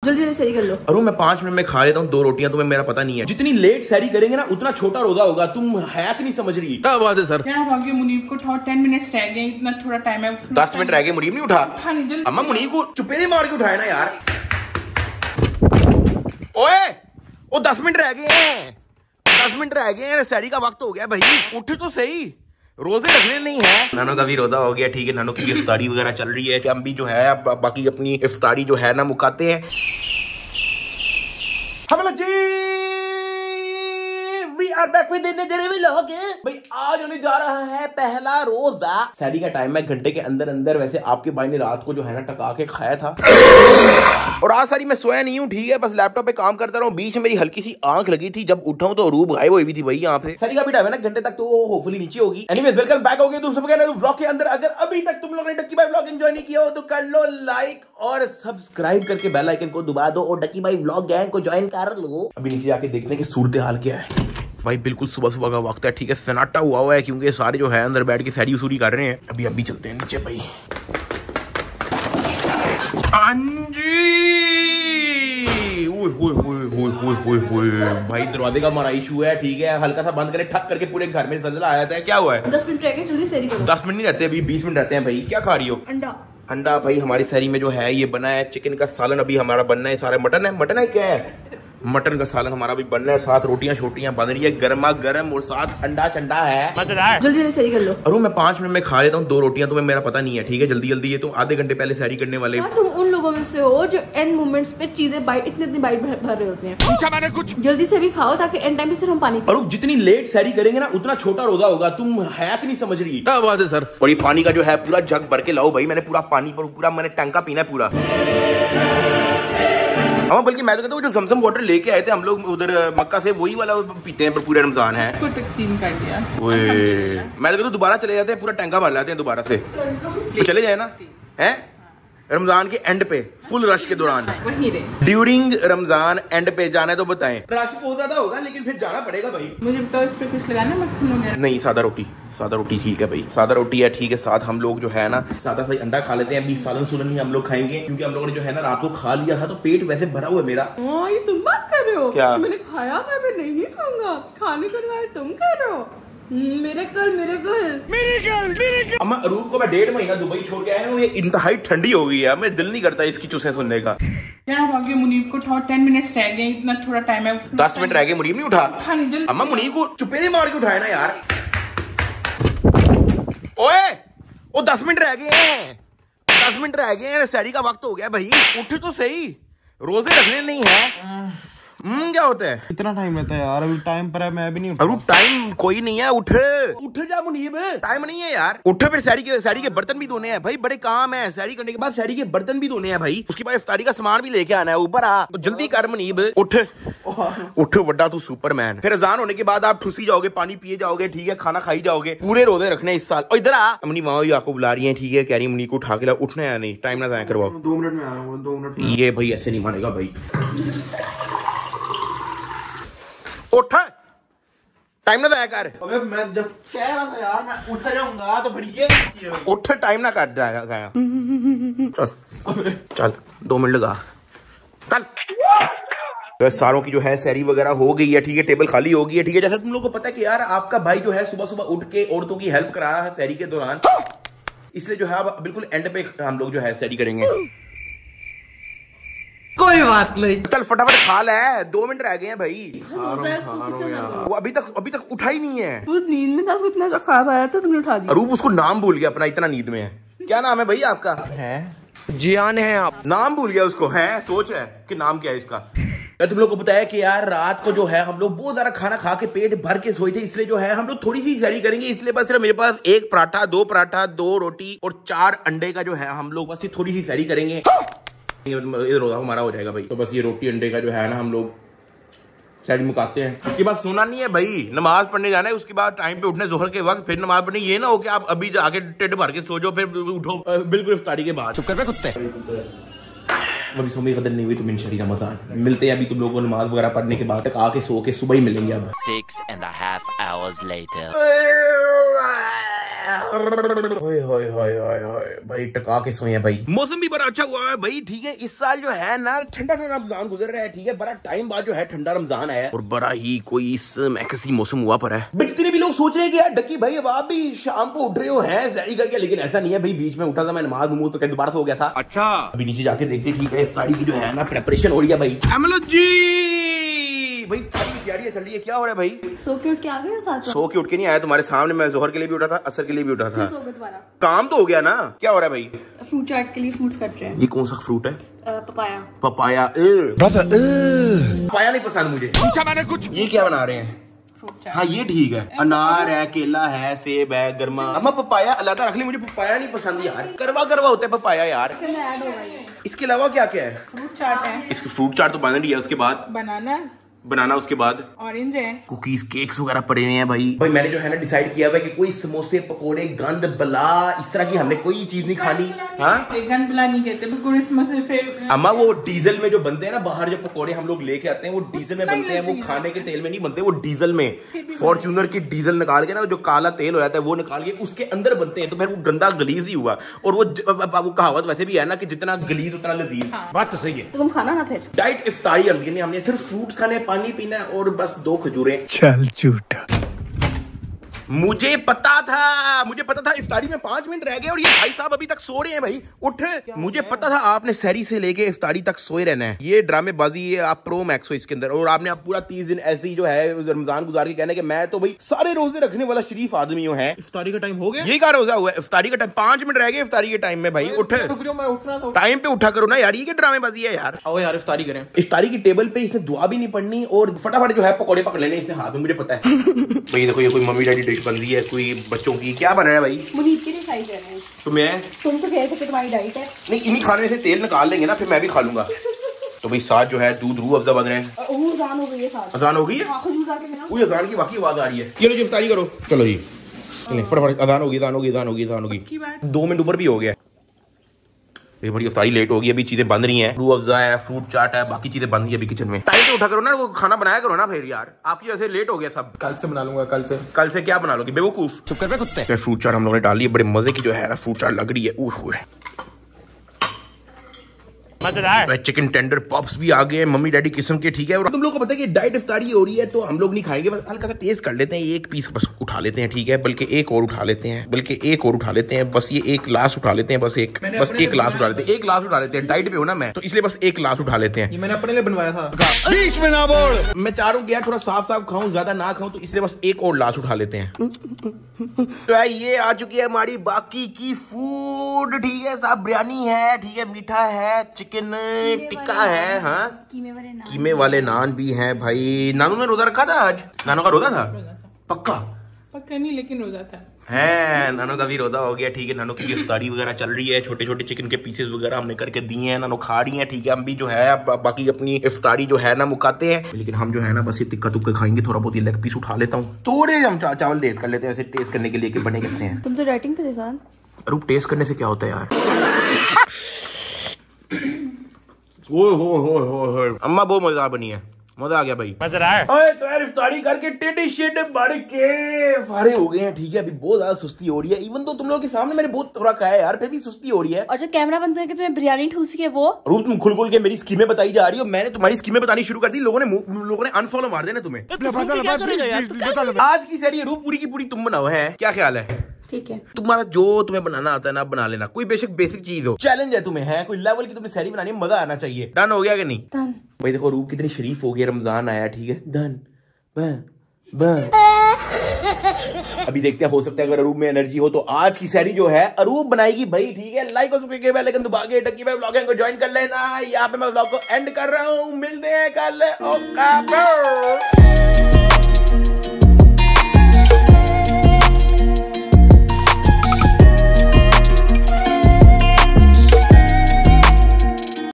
जल्दी जल्दी सही कर लो। अरे मैं 5 मिनट में खा लेता हूँ 2 रोटियां, तुम्हें मेरा पता नहीं है। जितनी लेट सैरी करेंगे ना उतना छोटा रोजा होगा। तुम है कि नहीं समझ रही? क्या बात है सर? क्या भाग्य मुनीब को उठाओ, 10 मिनट रह गए, इतना थोड़ा टाइम है। 10 मिनट रह गए, मुनीब नहीं उठा। अम्मा मुनीब को चुपेरे मार के उठाए ना यार। ओए वो 10 मिनट रह गए हैं, 10 मिनट रह गए हैं, सैरी का वक्त हो गया भाई, उठ तो सही। रोजे रखने नहीं है। नानो का भी रोजा हो गया, ठीक है। नानो की भी इफ्तारी वगैरह चल रही है। हम भी जो है बाकी अपनी इफ्तारी जो है ना मुकाते हैं। हम जी we are back with another vlog. भाई आज होने जा रहा है पहला रोजा। सैरी का टाइम है घंटे के अंदर अंदर। वैसे आपके भाई ने रात को जो है ना टका के खाया था और आज सारी मैं सोया नहीं हूँ, ठीक है। बस लैपटॉप पे काम करता रहा हूँ। बीच में मेरी हल्की सी आंख लगी थी, जब उठा हूँ तो रूब गायब हुई थी भाई यहाँ पे। सैरी का भी टाइम है ना घंटे तक, तो वो होपफुली नीचे होगी। एनीवेज वेलकम बैक हो गए तुम सब व्लॉग के अंदर। अगर अभी तक तुम लोग ने डक्की भाई व्लॉग एंजॉय नहीं किया हो तो कर लो लाइक और सब्सक्राइब करके बेल आइकन को दबा दो और डक्की भाई व्लॉग गैंग को ज्वाइन कर लो। अभी नीचे जाके देखते हैं कि सूरत हाल क्या है। भाई बिल्कुल सुबह सुबह का वक्त है, ठीक है। सन्नाटा हुआ है क्योंकि सारे जो है अंदर बैठ के सैरी उसूरी कर रहे हैं। अभी चलते हैं नीचे भाई। भाई दरवाजे का हमारा इशू है, ठीक है। हल्का सा बंद करे, ठक करके पूरे घर में जलजला आ जाता है। क्या हुआ है? 10 मिनट रह गए, जल्दी सैरी करो। 10 मिनट नहीं रहते, अभी 20 मिनट रहते हैं भाई। क्या खा रही हो? अंडा। अंडा भाई हमारी सैरी में जो है ये बना है चिकन का सालन। अभी हमारा बनना है, सारा मटन है क्या है? मटन का सालन हमारा भी बनना है, साथ रोटियां छोटियां बन रही है गर्मा गर्म और साथ अंडा चंडा है। मजेदार। जल्दी जल्दी सही कर लो। अरे मैं 5 मिनट में खा लेता हूँ 2 रोटियां, तुम्हें मेरा पता नहीं है, ठीक है। जल्दी जल्दी, ये तो आधे घंटे पहले सैरी करने वाले। तुम उन लोगों में से हो जो एंड मोमेंट्स पे चीजें बाइट इतनी बाइट भर रहे होते हैं। पूछा मैंने कुछ? जल्दी से भी खाओ ताकि एंड टाइम पे सिर्फ हम पानी। अरे जितनी लेट सैरी करेंगे ना उतना छोटा रोजा होगा। तुम है कि नहीं समझ रही? क्या बात है सर? और ये पानी का जो है पूरा जग भर के लाओ भाई। मैंने पूरा पानी पर पूरा मैंने टंका पीना है पूरा। हाँ बल्कि मैं तो कहता हूँ जो ज़मज़म वाटर लेके आए थे हम लोग उधर मक्का से, वही वाला पीते हैं पर पूरे रमजान है। को तकसीम कर दिया। मैं तो कहता हूँ दोबारा चले जाते हैं, पूरा टैंका भर लाते हैं दोबारा से, तो चले जाए ना हैं रमजान के एंड पे फुल रश के दौरान। ड्यूरिंग रमजान एंड पे जाना है तो बताएं। रश बहुत ज्यादा होगा लेकिन फिर जाना पड़ेगा भाई। मुझे बताओ इस पे कुछ लगाना मक्खन वगैरह? नहीं, सादा रोटी ठीक है भाई। सादा रोटी है, ठीक है। साथ हम लोग जो है ना सादा सही अंडा खा लेते हैं। अभी सालन सुलन ही हम लोग खाएंगे क्योंकि हम लोगों ने जो है ना रात को खा लिया था तो पेट वैसे भरा हुआ है मेरा। ये तुम बात कर रहे हो? क्या? मैंने खाया, मैं भी नहीं खाऊंगा। खाने को तुम कर रहे हो। मेरे कल अम्मा रूप को मैं 1.5 महीना दुबई छोड़ के आया हूँ, ये इंतहाई ठंडी हो गई है। मैं दिल नहीं करता इसकी चुस्से सुनने का। क्या भाग्य मुनीब को उठाओ, 10 मिनट रह गए, इतना थोड़ा टाइम है। 10 मिनट रह गए, मुनीब नहीं उठा। अम्मा मुनीब को चुपेरे मार के उठाए ना यार। ओए वो 10 मिनट रह गए हैं, 10 मिनट रह गए हैं, सैरी का वक्त हो गया भाई, उठ तो सही। रोजे रखने नहीं है। क्या होता है? कितना टाइम रहता है यार? अभी टाइम पर है, मैं भी नहीं उठा। टाइम कोई नहीं है, उठ जा मुनीब, टाइम नहीं है यार। उठ, फिर सैरी के बर्तन भी धोने हैं भाई, बड़े काम है। सैरी करने के बाद सैरी के बर्तन भी धोने हैं भाई, उसके बाद इफ्तारी का सामान भी लेके आना है। ऊपर आ, जल्दी कर मुनीब, उठ वड्डा तू सुपरमैन। फिर अजान होने के बाद आप ठुसी जाओगे, पानी पिए जाओगे, ठीक है, खाना खाई जाओगे। पूरे रोजे रखने इस साल। और इधर आ, अपनी माँ आपको बुला रही है, ठीक है, कह रही मुनीब को उठा के ला। उठना है नहीं, टाइम ना जाया करवाओ। 2 मिनट में आ रहा हूँ, 2 मिनट। ये भाई ऐसे नहीं मानेगा भाई। उठ, टाइम ना जाया कर। अबे मैं जब कह रहा था यार मैं उठ जाऊंगा तो बढ़िया। उठ, टाइम ना कर जाया। चल 2 मिनट लगा, चल। तो सारों की जो है सैरी वगैरह हो गई है, ठीक है। टेबल खाली हो गई है, ठीक है। जैसे तुम लोग को पता है कि यार आपका भाई जो है सुबह सुबह उठ के औरतों की हेल्प करा रहा है सैरी के दौरान, इसलिए जो है अब बिल्कुल एंड पे हम लोग जो है सैरी करेंगे। कोई बात नहीं, चल फटाफट खा ले, 2 मिनट रह गए हैं भाई। वो अभी तक उठा ही नहीं है। नींद में था, इतना अच्छा खा पा रहा था, तुमने उठा दिया। रूप उसको नाम भूल गया अपना, इतना नींद में है। क्या नाम है भाई आपका? है जियान है आप? नाम भूल गया उसको, है सोच है कि नाम क्या है इसका। तुम लोग को पता है कि यार रात को जो है हम लोग बहुत ज्यादा खाना खा के पेट भर के सोए थे, इसलिए जो है हम लोग थोड़ी सी सैरी करेंगे। इसलिए बस सिर्फ मेरे पास 1 पराठा, 2 पराठा, 2 रोटी और 4 अंडे का जो है हम लोग बस थोड़ी सी सैरी करेंगे। रोजा हमारा हो जाएगा भाई। तो बस ये रोटी अंडे का जो है ना हम लोग सैरी मुकाते हैं। उसके बाद सोना नहीं है भाई, नमाज पढ़ने जाना है। उसके बाद टाइम पे उठने जोहर के वक्त, फिर नमाज पढ़ने। ये ना हो कि आप अभी जाके टेढ़ भर के सो जाओ फिर उठो बिल्कुल इफ्तारी के बाद। चुप कर कुत्ते। अभी सोने की कदर नहीं हुई तो मिन शरीर रमजान। मिलते हैं अभी तुम लोगों को नमाज वगैरह पढ़ने के बाद, तक आके सो के सुबह ही मिलेंगे। अब 6.5 hours later. भाई टका के सोए हैं भाई। मौसम भी बड़ा अच्छा हुआ है भाई, ठीक है। इस साल जो है ना ठंडा ठंडा रमजान गुजर रहा है, ठीक है। बड़ा टाइम बाद जो है ठंडा रमजान आया और बड़ा ही कोई मैकसी मौसम हुआ पर है। जितने भी लोग सोच रहे हैं कि यार डक्की भाई अब आप भी शाम को उठ रहे हो हैं सहरी करके, लेकिन ऐसा नहीं है भाई। बीच में उठा था मैं नमाज नमूज तो दोबारा सो गया था। अच्छा अभी नीचे जाके देखते ठीक है। इफ्तारी की जो है ना प्रेपरेशन हो रही है भाई। जी भाई इफ्तारी की तैयारी चल रही है। क्या हो रहा है भाई? सो के उठ के आ गए साथ? सो के उठ के नहीं आया तुम्हारे सामने। मैं जोहर के लिए भी उठा था, असर के लिए भी उठा था। काम तो हो गया ना। क्या हो रहा है भाई? फ्रूट चाट के लिए फ्रूट्स कट रहे हैं। ये कौन सा फ्रूट है? पपाया। पपाया पपाया नहीं पसंद मुझे। पूछा मैंने कुछ। ये क्या बना रहे हैं? हाँ ये ठीक है। अनार है, केला है, सेब है, गर्मा। अम्मा पपाया अलग रख ली, मुझे पपाया नहीं पसंद यार। करवा करवा होता है पपाया यार। इसके अलावा क्या क्या है? फ्रूट चाट है। इसकी फ्रूट चाट तो बना दिया। उसके बाद बनाना उसके बाद ऑरेंज है, कुकीज केक्स वगैरह पड़े हुए हैं भाई। मैंने जो है ना डिसाइड किया हुआ है कि कोई समोसे पकोड़े गंद बला इस तरह की हमने कोई चीज नहीं खानी। हाँ गंद बला नहीं कहते पकोड़े समोसे। फिर अम्मा वो डीजल में जो बनते हैं ना, बाहर जो पकोड़े हम लोग लेके आते हैं वो डीजल में बनते हैं। वो खाने के तेल में नहीं बनते, वो डीजल में फॉर्च्यूनर की डीजल निकाल के ना जो काला तेल हो जाता है वो निकाल के उसके अंदर बनते हैं। तो फिर वो गंदा गलीज ही हुआ। और वो कहावत वैसे भी है ना कि जितना गलीज उतना लजीज। बात तो सही है। तो तुम खाना ना फिर। डाइट इफ्तारी हमने सिर्फ फ्रूट्स खाने, पानी पीना और बस 2 खजूरें। चल झूठा। मुझे पता था इफ्तारी में 5 मिनट रह गए और ये भाई साहब अभी तक सो रहे हैं भाई। उठ, मुझे पता था आपने सहरी से लेके इफ्तारी तक सोए रहना है। ये ड्रामेबाजी है, आप प्रो मैक्स हो इसके अंदर। और आपने आप पूरा 30 दिन ऐसे ही जो है रमजान गुजार के कहना कि मैं तो भाई सारे रोजे रखने वाला शरीफ आदमी हूँ। है इफ्तारी का टाइम हो गया। ये क्या रोजा हुआ है? इफ्तारी का टाइम 5 मिनट रह गए इफ्तारी के टाइम में भाई। उठ, टाइम पे उठा करो ना यार। ये क्या ड्रामेबाजी है यार। आओ यार इफ्तारी करें। इफ्तारी की टेबल पे इसने दुआ भी नहीं पढ़नी और फटाफट जो है पकौड़े पकड़ लेने इसने हाथ में, मुझे पता है। भाई देखो ये कोई मम्मी डैडी डिश बन रही है, कोई बच्चों की। क्या बन रहा है भाई? मुनीब के लिए खाई जा रहे हैं। तुम तो कह सकते तुम्हारी डाइट है। नहीं, इन्हीं खाने में से तेल निकाल लेंगे ना, फिर मैं भी खा लूंगा। तो भाई साथ जो है दूध रूह अफ़ज़ा बन रहे हैं। अजान हो गई है साथ। अजान हो गई है? कोई अजान की वाकई आवाज आ रही है। चलो जी इफ्तारी करो। चलो जी फटाफट। अजान होगी 2 मिनट ऊपर भी हो गया। ये बड़ी इफ्तारी लेट हो गई, अभी चीजें बन रही हैं। रूह अफ़ज़ा है, फ्रूट चाट है, बाकी चीजें बन रही है अभी किचन में। टाइम पे उठा करो ना, वो खाना बनाया करो ना फिर यार। आपकी वजह से लेट हो गया सब। कल से बना लूंगा। कल से क्या बना लोगे बेवकूफ? चुप कर बे कुत्ते। फ्रूट चाट हम लोगों ने डाली है, बड़े मजे की जो है ना फ्रूट चाट लग रही है। मजेदार। चिकन टेंडर पॉप्स भी आ गए मम्मी डैडी किस्म के, ठीक है। और तुम लोग को पता है कि डाइट इफ्तारी हो रही है तो हम लोग नहीं खाएंगे, बस हल्का सा टेस्ट कर लेते हैं। एक पीस बस उठा लेते हैं, ठीक है। बल्कि एक और उठा लेते हैं, बस ये एक ग्लास उठा लेते हैं। बस एक ग्लास उठा लेते हैं। डाइट पे हो ना मैं, तो इसलिए बस एक ग्लास उठा लेते हैं। ये मैंने अपने लिए बनवाया था। बीच में ना बोल। मैं चाह रहा हूँ कि यार थोड़ा साफ खाऊं, ज्यादा ना खाऊं, तो इसलिए बस एक और ग्लास उठा लेते हैं। तो ये आ चुकी है हमारी बाकी की फूड, ठीक है। साहब बिरयानी है, ठीक है, मीठा है, चिकन टिक्का है, हाँ कीमे वाले नान भी हैं भाई। नानू ने रोजा रखा था आज? नानू का रोजा था? पक्का नहीं, लेकिन रोजा था है। नानू का भी रोजा हो गया, ठीक है। नानू की इफ्तारी वगैरह चल रही है। छोटे छोटे चिकन के पीसेस वगैरह हमने करके दिए हैं, नानू खा रही है, ठीक है। हम भी जो है बाकी अपनी इफ्तारी जो है ना मुकाते हैं, लेकिन हम जो है ना बस ये टिक्का तुक्का खाएंगे। थोड़ा बहुत ये लेग पीस उठा लेता हूँ, थोड़े हम चावल टेस्ट कर लेते हैं, ऐसे टेस्ट करने के लिए कि बने कैसे हैं। तुम तो डाइटिंग पे थे। अरे टेस्ट करने से क्या होता है यार। हो अम्मा बहुत मजेदार बनी है, मजा आ गया भाई। मजेदार। तो यार इफ्तारी करके टेढ़े शेढ़े बढ़ के फारे हो गए हैं, ठीक है। अभी बहुत ज्यादा सुस्ती हो रही है। इवन तो तुम लोगों के सामने मैंने बहुत थोड़ा खाया यार, फिर भी सुस्ती हो रही है। और जो कैमरा बंद करके तुम्हें बिरयानी ठूसी है वो रूप, तुम खुल के मेरी स्कीमें बताई जा रही हो। मैंने तुम्हारी स्कीमें बतानी शुरू कर दी, लोगों ने अनफॉलो मार देना तुम्हें। आज की सारी रूप पूरी की पूरी तुम बनाओ है, क्या ख्याल है? ठीक है, तुम्हारा जो तुम्हें बनाना आता है ना बना लेना। कोई बेसिक चीज हो, चैलेंज है तुम्हें, है कोई लेवल की तुम्हें सैरी बनानी, मजा आना चाहिए। डन हो गया कि नहीं? डन। भाई देखो रूप कितनी शरीफ हो गई, रमजान आया, ठीक है। डन बन। अभी देखते हैं, हो सकता है अगर अरूब में एनर्जी हो तो आज की सैरी जो है अरूब बनाएगी भाई, ठीक है। लाइक और सब्सक्राइब के बेल आइकन दबा के डक्की भाई व्लॉगिंग को ज्वाइन कर लेना। यहाँ पे मैं व्लॉग को एंड कर रहा हूँ, मिलते हैं कल। ओके।